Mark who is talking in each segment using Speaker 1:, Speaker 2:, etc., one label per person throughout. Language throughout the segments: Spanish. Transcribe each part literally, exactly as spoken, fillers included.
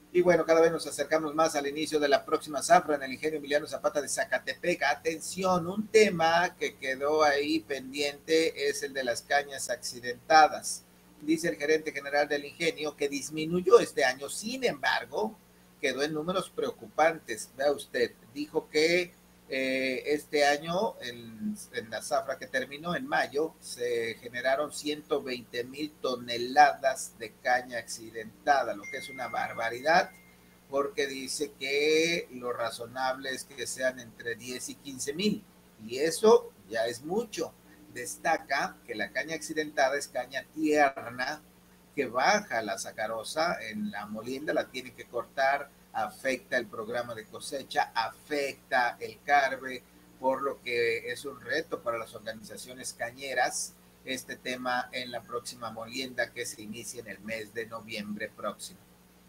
Speaker 1: Y bueno, cada vez nos acercamos más al inicio de la próxima zafra en el ingenio Emiliano Zapata de Zacatepec. Atención, un tema que quedó ahí pendiente es el de las cañas accidentadas. Dice el gerente general del ingenio que disminuyó este año, sin embargo, quedó en números preocupantes. Vea usted, dijo que eh, este año, en, en la zafra que terminó en mayo, se generaron ciento veinte mil toneladas de caña accidentada, lo que es una barbaridad, porque dice que lo razonable es que sean entre diez y quince mil, y eso ya es mucho. Destaca que la caña accidentada es caña tierna, que baja la sacarosa en la molienda, la tiene que cortar, afecta el programa de cosecha, afecta el carbe, por lo que es un reto para las organizaciones cañeras este tema en la próxima molienda que se inicia en el mes de noviembre próximo.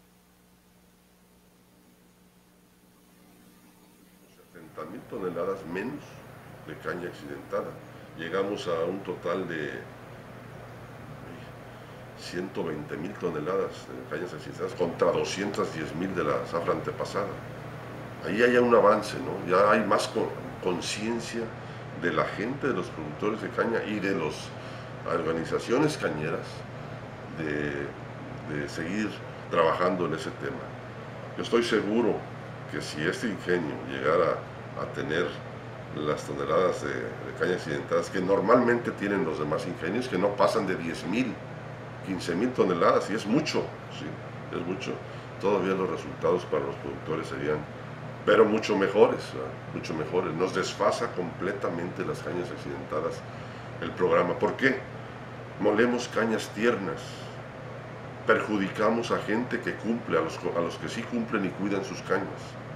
Speaker 2: setenta mil toneladas menos de caña accidentada. Llegamos a un total de ciento veinte mil toneladas de cañas accidentadas contra doscientos diez mil de la zafra antepasada. Ahí hay un avance, ¿no? Ya hay más conciencia de la gente, de los productores de caña y de las organizaciones cañeras de, de seguir trabajando en ese tema. Yo estoy seguro que si este ingenio llegara a tener las toneladas de, de caña accidentadas que normalmente tienen los demás ingenios, que no pasan de diez mil, quince mil toneladas, y es mucho, ¿sí? Es mucho, todavía los resultados para los productores serían, pero mucho mejores, ¿verdad? Mucho mejores. Nos desfasa completamente las cañas accidentadas el programa. ¿Por qué? Molemos cañas tiernas, perjudicamos a gente que cumple, a los, a los que sí cumplen y cuidan sus cañas.